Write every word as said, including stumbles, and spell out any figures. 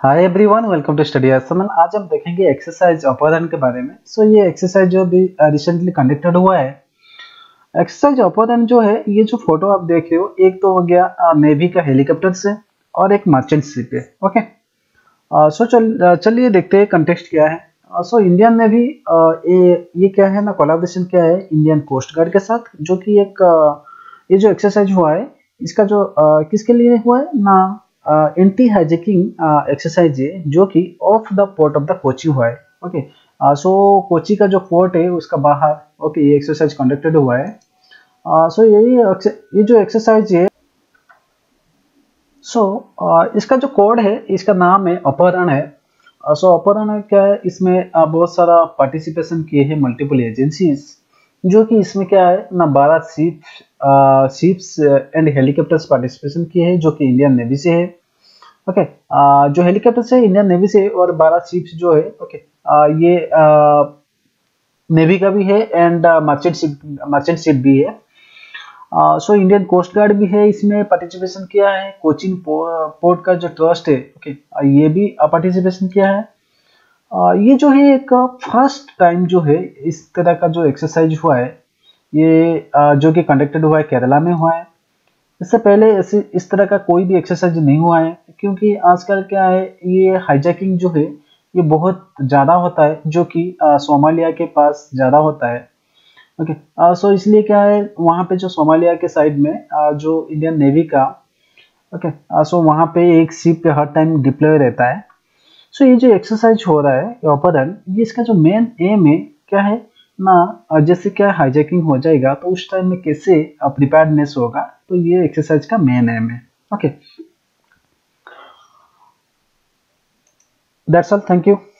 Hi everyone, welcome to study SML. आज हम देखेंगे एक्सरसाइज अपोधन के बारे में। सो so, ये एक्सरसाइज जो भी रिसेंटली कंडक्टेड हुआ है, एक्सरसाइज अपोधन जो है, ये जो फोटो आप देख रहे हो, एक तो हो गया नेवी का हेलीकॉप्टर से और एक मर्चेंट शिप है। ओके, सो चल चलिए देखते हैं कंटेक्स्ट क्या है। सो इंडियन नेवी ये ये क्या है ना, कोलैबोरेशन क्या है इंडियन कोस्ट गार्ड के साथ, जो कि एक uh, ये जो एक्सरसाइज हुआ है इसका जो uh, किसके लिए हुआ है ना, एंटी हाईजैकिंग एक्सरसाइज है, जो कि off the port of the Kochi हुआ है। ओके, सो कोची का जो पोर्ट है उसका बाहर ओके okay, ये एक्सरसाइज कंडक्टेड हुआ है। सो uh, so यही ये जो एक्सरसाइज है, सो so, uh, इसका जो कोड है, इसका नाम है अपहरण है। सो uh, so, अपहरण क्या है, इसमें uh, बहुत सारा पार्टिसिपेशन किए हैं मल्टीपल एजेंसीज, जो कि इसमें क्या है ना, बारह ship ships and helicopters participation किए हैं, जो कि इंडियन नेवी से है। ओके okay, uh, जो हेलीकॉप्टर से इंडियन नेवी से और बारह शिप्स जो है ओके okay, uh, ये नेवी uh, का भी है and merchant ship merchant ship भी है। सो इंडियन कोस्ट गार्ड भी है, इसमें पार्टिसिपेशन किया है। कोचिन पोर्ट का जो ट्रस्ट है ओके okay, uh, ये भी पार्टिसिपेशन किया है। uh, ये जो है एक फर्स्ट टाइम जो है इस तरह का जो एक्सरसाइज हुआ है, ये uh, जो कि कंडक्टेड हुआ है केरला में हुआ है। इससे पहले ऐसे इस तरह का कोई भी एक्सरसाइज नहीं हुआ है, क्योंकि आजकल क्या है, ये हाईजैकिंग जो है ये बहुत ज़्यादा होता है, जो कि सोमालिया के पास ज़्यादा होता है। ओके, सो इसलिए क्या है, वहाँ पे जो सोमालिया के साइड में आ, जो इंडियन नेवी का ओके, सो वहाँ पे एक शिप पे हर टाइम डिप्लॉय रहता है। सो ये जो एक्सरसाइज हो रहा है अपहरण, ये इसका जो मेन एम है क्या है ना, जैसे क्या हाईजैकिंग हो जाएगा तो उस टाइम में कैसे प्रिपेयर्डनेस होगा, तो ये एक्सरसाइज का मेन एम है। Okay, that's all, thank you.